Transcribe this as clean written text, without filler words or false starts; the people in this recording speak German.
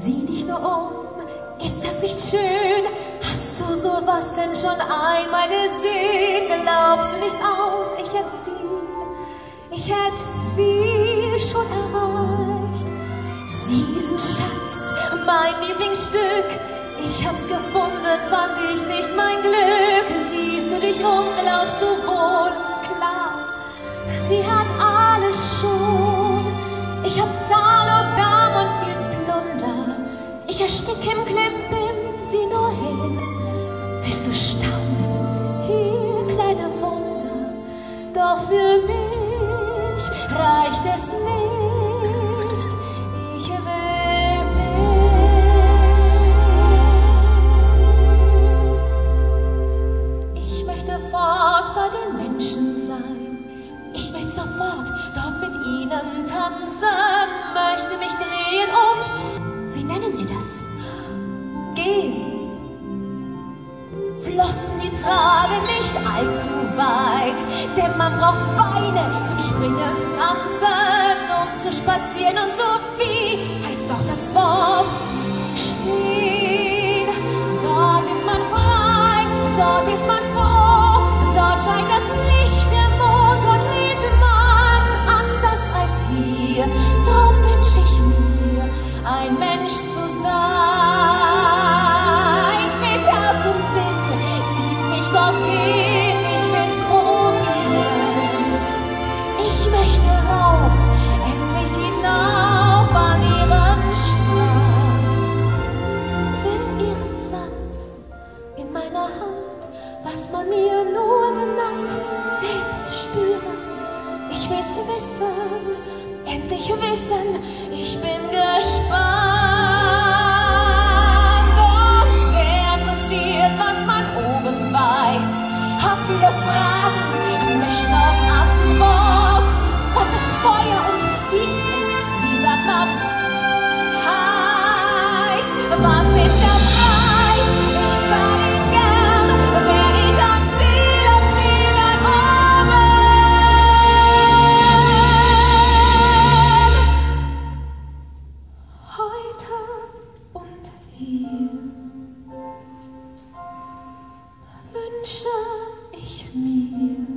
Sieh dich nur um, ist das nicht schön? Hast du sowas denn schon einmal gesehen? Glaubst du nicht auch, ich hätte viel schon erreicht. Sieh diesen Schatz, mein Lieblingsstück. Ich hab's gefunden, fand ich nicht mein Glück. Siehst du dich um, glaubst du wohl? Klar, sie hat alles schon. Ich hab zahllos Gaben und viel Plunder. Ich ersticke im Klimbim, sieh nur hin. Wirst du staunen, hier kleine Wunder. Doch für mich reicht es nicht. Ich will mehr. Ich möchte fort bei den Menschen sein. Ich möchte sofort dort mit ihnen tanzen. Möchte mich drehen und, wie nennen sie das? Gehen. Flossen, die tragen nicht allzu weit, denn man braucht Beine zum Springen, Tanzen, um zu spazieren, und Sophie heißt doch das Wort stehen. Dort ist man frei, dort ist man froh, dort scheint das Licht, der Mond, dort lebt man anders als hier. Darum wünsch ich mir, ein Mensch zu sein, mit Herz und Sinn. Dorthin, ich will's probieren. Ich möchte rauf, endlich hinauf an ihren Strand. Will ihren Sand in meiner Hand, was man mir nur genannt, selbst spüren. Ich will's wissen, endlich wissen, ich bin gespannt und sehr interessiert, was man oben weiß. Hab viele Fragen, möchte auf Antwort. Was ist Feuer und wie ist es? Wie sagt man? Heiß. Was ist der Preis? Ich zahl ihn gern, wenn ich am Ziel komme. Heute und hier wünsche ich mir.